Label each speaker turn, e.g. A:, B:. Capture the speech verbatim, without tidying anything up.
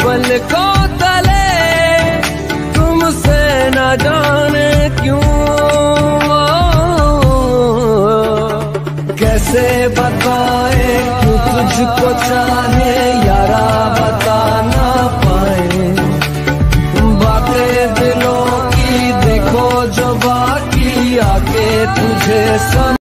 A: पलकों तले तुमसे न जाने क्यों। कैसे बताए क्यों तुझको चाहे यारा, बता ना पाए बातें दिलों की। देखो जो बाकी आके तुझे सम